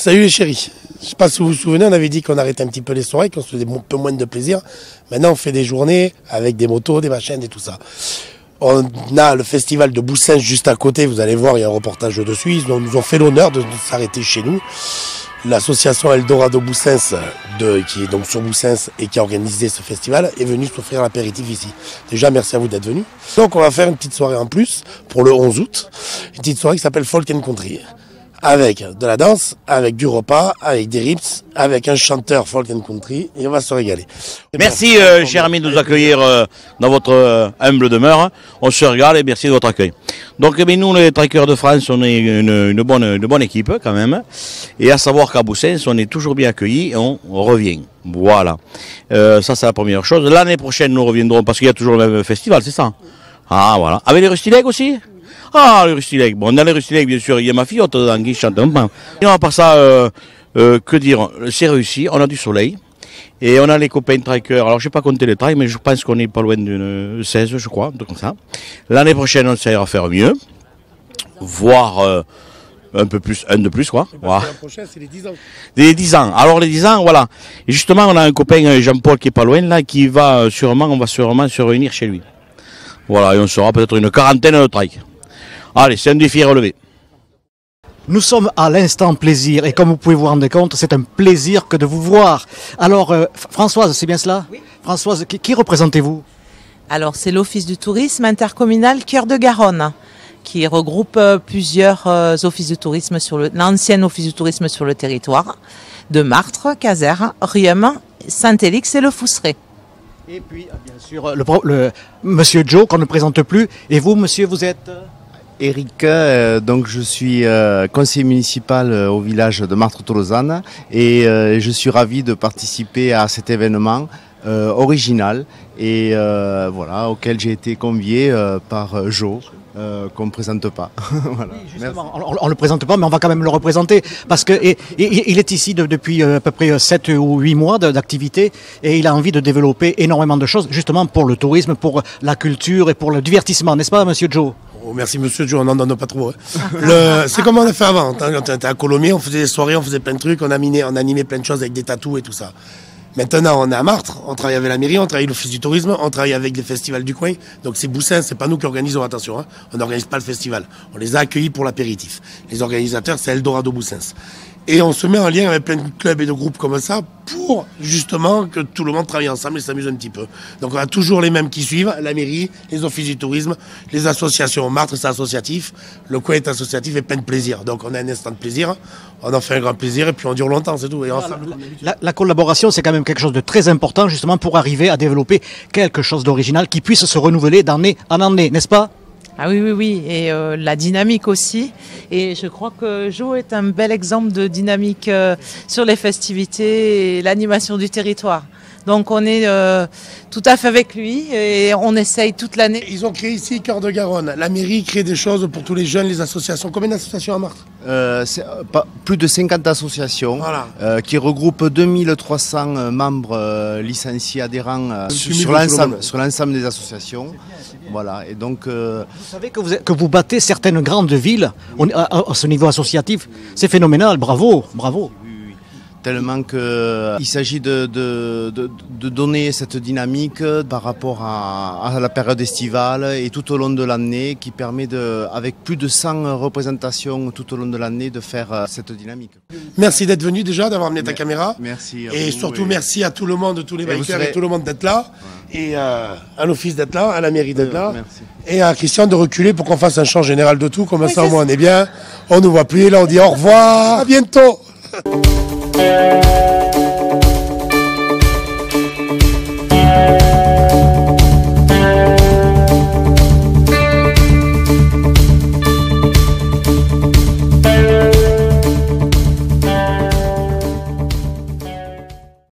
Salut les chéris. Je sais pas si vous vous souvenez, on avait dit qu'on arrêtait un petit peu les soirées, qu'on se faisait un peu moins de plaisir. Maintenant, on fait des journées avec des motos, des machines et tout ça. On a le festival de Boussens juste à côté, vous allez voir, il y a un reportage dessus. Ils nous ont fait l'honneur de s'arrêter chez nous. L'association Eldorado Boussens, qui est donc sur Boussens et qui a organisé ce festival, est venue s'offrir l'apéritif ici. Déjà, merci à vous d'être venus. Donc, on va faire une petite soirée en plus pour le 11 août. Une petite soirée qui s'appelle Folk and Country. Avec de la danse, avec du repas, avec des rips, avec un chanteur folk and country, et on va se régaler. Merci, cher ami, de nous accueillir dans votre humble demeure. On se régale et merci de votre accueil. Donc, nous, les Trackers de France, on est une bonne équipe quand même. Et à savoir qu'à Boussens, on est toujours bien accueillis et on revient. Voilà. Ça, c'est la première chose. L'année prochaine, nous reviendrons parce qu'il y a toujours le même festival, c'est ça? Ah, voilà. Avec les Rustilegs aussi? Ah, les Rustilegs. Bon, dans les Rustilegs, bien sûr, il y a ma fille dedans qui chante un peu. Et à part ça, que dire, c'est réussi, on a du soleil. Et on a les copains trackers. Alors, je n'ai pas compté les trails, mais je pense qu'on est pas loin d'une 16, je crois, comme ça. L'année prochaine, on essaiera de faire mieux. Voire un peu plus, un de plus, quoi. Voilà. La prochaine, c'est les 10 ans. Les 10 ans. Alors, les 10 ans, voilà. Et justement, on a un copain, Jean-Paul, qui est pas loin, là, qui va on va sûrement se réunir chez lui. Voilà, et on sera peut-être une quarantaine de trike. Allez, c'est un défi à relever. Nous sommes à l'instant plaisir et comme vous pouvez vous rendre compte, c'est un plaisir que de vous voir. Alors, Françoise, c'est bien cela? Oui. Françoise, qui représentez-vous? Alors, c'est l'Office du tourisme intercommunal Cœur de Garonne, qui regroupe plusieurs offices de tourisme l'ancien office du tourisme sur le territoire, de Martre, Casères, Riom, Saint-Élix et le Fousseret. Et puis, bien sûr, le monsieur Joe, qu'on ne présente plus. Et vous, monsieur, vous êtes... Eric, donc je suis conseiller municipal au village de Martre-Tolosane et je suis ravi de participer à cet événement original et voilà, auquel j'ai été convié par Joe. Qu'on ne présente pas. Voilà. Oui, justement, on ne le présente pas, mais on va quand même le représenter parce qu'il est ici depuis à peu près 7 ou 8 mois d'activité et il a envie de développer énormément de choses justement pour le tourisme, pour la culture et pour le divertissement, n'est-ce pas, monsieur Joe? Oh, merci monsieur Joe, on n'en donne pas trop. Hein. C'est comme on a fait avant. Quand on était à Colomiers, on faisait des soirées, on faisait plein de trucs, on animait plein de choses avec des tatous et tout ça. Maintenant, on est à Martre, on travaille avec la mairie, on travaille avec l'office du tourisme, on travaille avec les festivals du coin. Donc c'est Boussens, c'est pas nous qui organisons, attention, hein. On n'organise pas le festival. On les a accueillis pour l'apéritif. Les organisateurs, c'est Eldorado Boussens. Et on se met en lien avec plein de clubs et de groupes comme ça pour justement que tout le monde travaille ensemble et s'amuse un petit peu. Donc on a toujours les mêmes qui suivent, la mairie, les offices du tourisme, les associations. Martre, c'est associatif, le coin est associatif et plein de plaisir. Donc on a un instant de plaisir, on en fait un grand plaisir et puis on dure longtemps, c'est tout. Et ensemble, la collaboration, c'est quand même quelque chose de très important justement pour arriver à développer quelque chose d'original qui puisse se renouveler d'année en année, n'est-ce pas? Ah oui, et la dynamique aussi. Et je crois que Jo est un bel exemple de dynamique sur les festivités et l'animation du territoire. Donc on est tout à fait avec lui et on essaye toute l'année. Ils ont créé ici Cœur de Garonne. La mairie crée des choses pour tous les jeunes, les associations. Combien d'associations à Martre? Plus de 50 associations voilà. Qui regroupent 2300 membres licenciés adhérents sur l'ensemble des associations. Voilà, et donc, vous savez que vous battez certaines grandes villes à ce niveau associatif. C'est phénoménal, bravo, bravo. Tellement qu'il s'agit de donner cette dynamique par rapport à la période estivale et tout au long de l'année qui permet, avec plus de 100 représentations tout au long de l'année, de faire cette dynamique. Merci d'être venu déjà, d'avoir amené ta caméra. Merci à et vous, surtout merci à tout le monde, tous les bikers et tout le monde d'être là. Ouais. Et à l'office d'être là, à la mairie d'être là. Merci. Et à Christian de reculer pour qu'on fasse un champ général de tout. Comme ça au moins on est bien, on ne voit plus. Et là on dit au revoir, à bientôt.